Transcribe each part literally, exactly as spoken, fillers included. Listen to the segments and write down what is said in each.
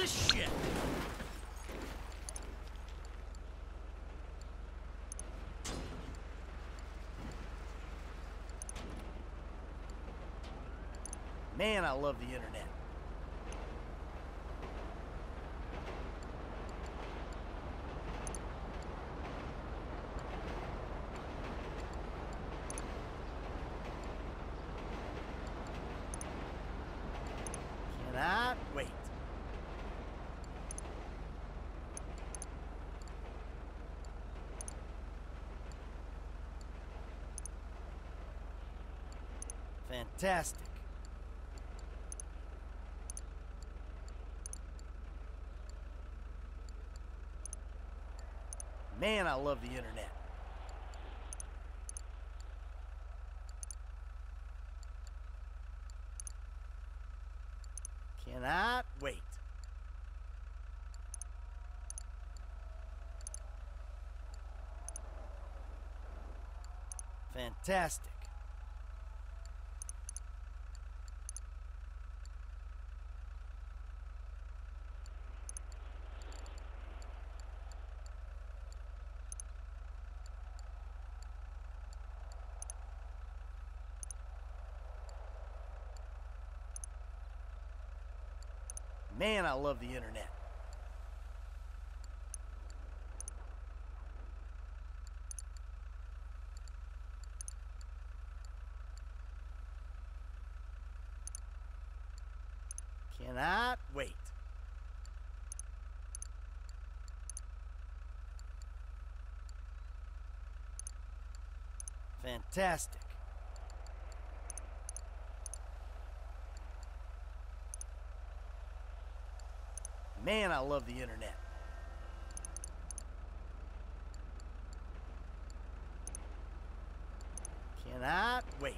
this shit? Man, I love the internet. Cannot wait. Fantastic. Man, I love the internet. Cannot wait. Fantastic. Man, I love the internet. Cannot wait. Fantastic. Man, I love the internet. Cannot wait.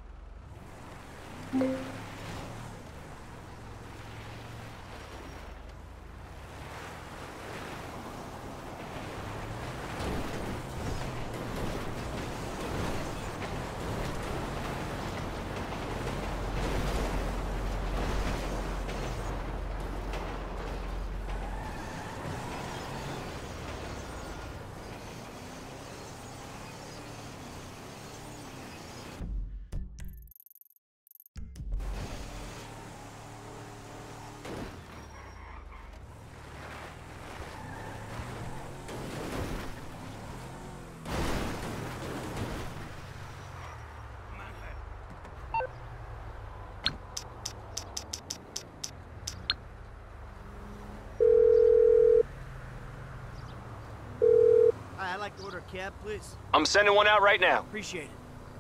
Hi, I'd like to order a cab, please. I'm sending one out right now. Appreciate it.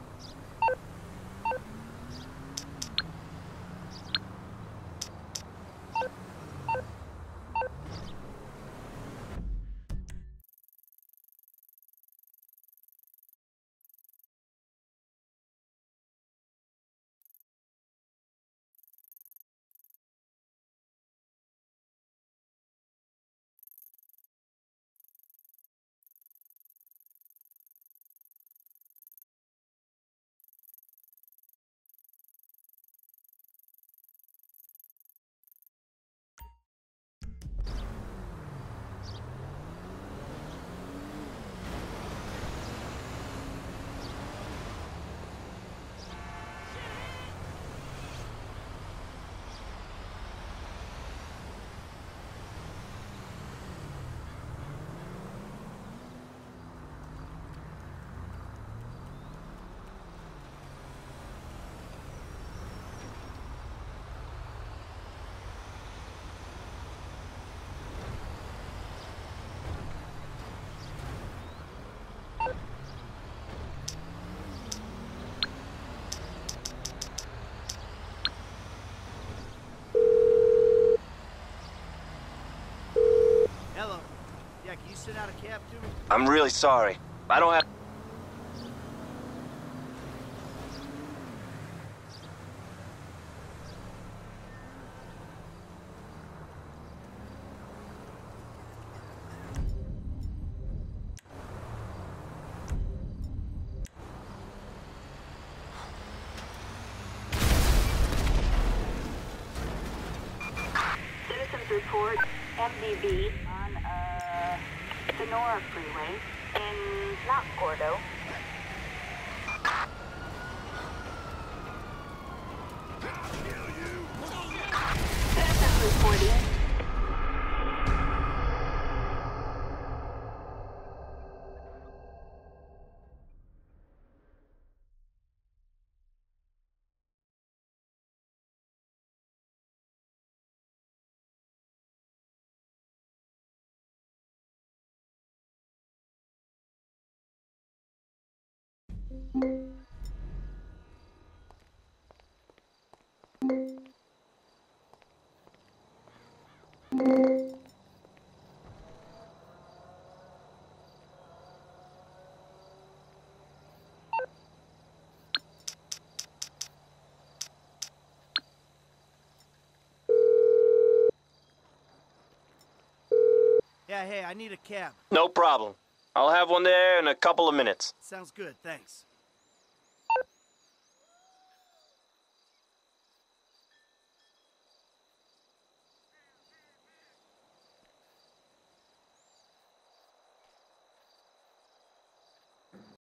Hello. Yeah, can you send out a cab to me? I'm really sorry. I don't have... Citizen report M D V on uh, Sonora Freeway in not Gordo. Citizens reporting. Yeah, hey, I need a cab. No problem. I'll have one there in a couple of minutes. Sounds good, thanks.